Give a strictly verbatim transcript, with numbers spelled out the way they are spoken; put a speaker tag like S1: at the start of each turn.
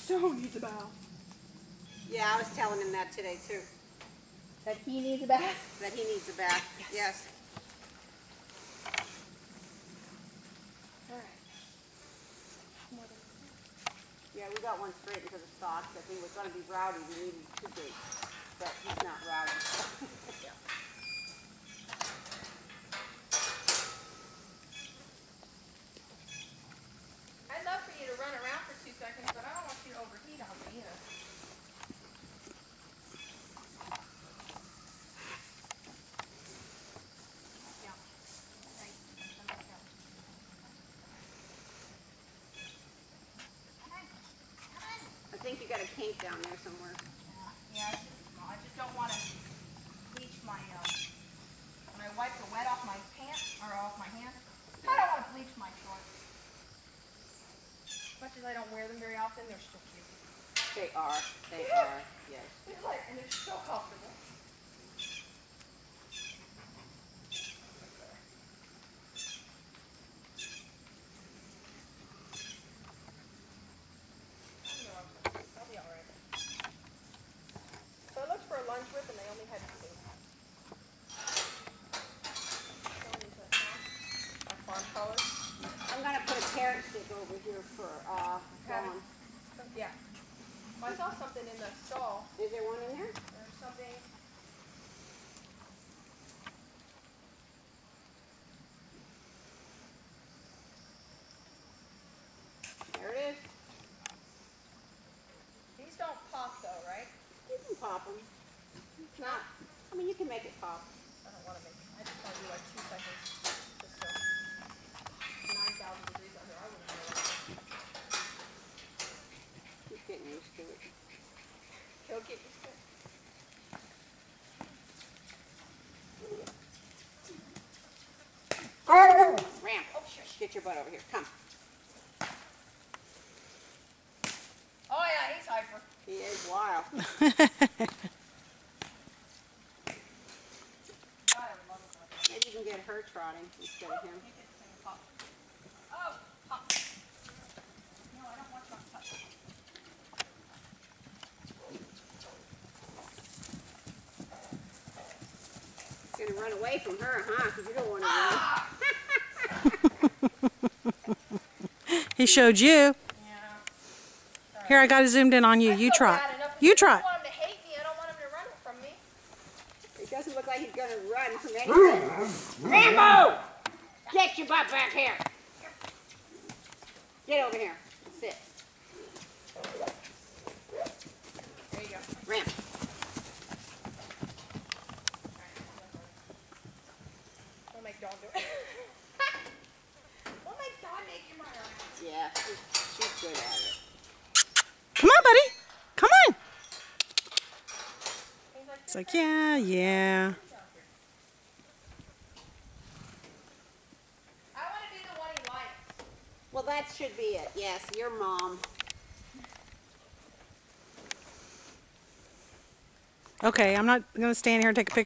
S1: so needs a bath.
S2: Yeah, I was telling him that today too.
S1: That he needs a bath?
S2: That he needs a bath. Yes. yes.
S1: Alright.
S2: Yeah, we got one straight because of socks. If he was going to be rowdy, we needed two gates. But he's not rowdy. Yeah.
S1: I'd love for you to run around for two seconds, but I don't want you to overheat on me either.
S2: I think you got a kink down there somewhere.
S1: Yeah, yeah, it's just small. I just don't want to bleach my, um, when I wipe the wet off my pants, or off my hands, I don't want to bleach my shorts. As much as I don't wear them very often, they're still cute.
S2: They are. They
S1: yeah.
S2: are. Yes.
S1: It's like, and they're so comfortable. Lunch with and they only had two. My farm colors.
S2: I'm gonna put a carrot stick over here for uh Dawn.
S1: Yeah. Well, I saw something in the stall.
S2: Is there one in there?
S1: There's something.
S2: There it is.
S1: These don't pop though, right?
S2: You can pop them. Not, I mean, you can make it pop.
S1: I don't want to make it. I just want to do like two seconds. Just so nine thousand degrees under. I wouldn't know.
S2: He's getting used to it.
S1: He'll get used to it.
S2: Ramp.
S1: Oh, shush.
S2: Get your butt over here. Come.
S1: Oh yeah, he's hyper.
S2: He is wild. Maybe you can get her trotting instead of him.
S1: Oh, pop. No, I don't want you to touch.
S2: You're gonna run away from her, huh? Because you don't want to
S1: ah!
S2: run.
S3: He showed you.
S1: Yeah. Right.
S3: Here, I got it zoomed in on you.
S1: I
S3: You trot. You trot.
S1: I don't want him to hate me. I don't want him to run from me.
S2: It doesn't look like he's gonna run from anything. Rambo! Get your butt back here. Get over here. Sit.
S1: There you go.
S2: Ramp.
S1: We'll make Dawn do it. We'll make Dawn make him run around.
S2: Yeah, she's, she's good at it.
S3: Come on, buddy. Come on. It's like, yeah, yeah.
S1: I want to do the one he likes.
S2: Well, that should be it. Yes, your mom.
S3: Okay, I'm not going to stand here and take a picture.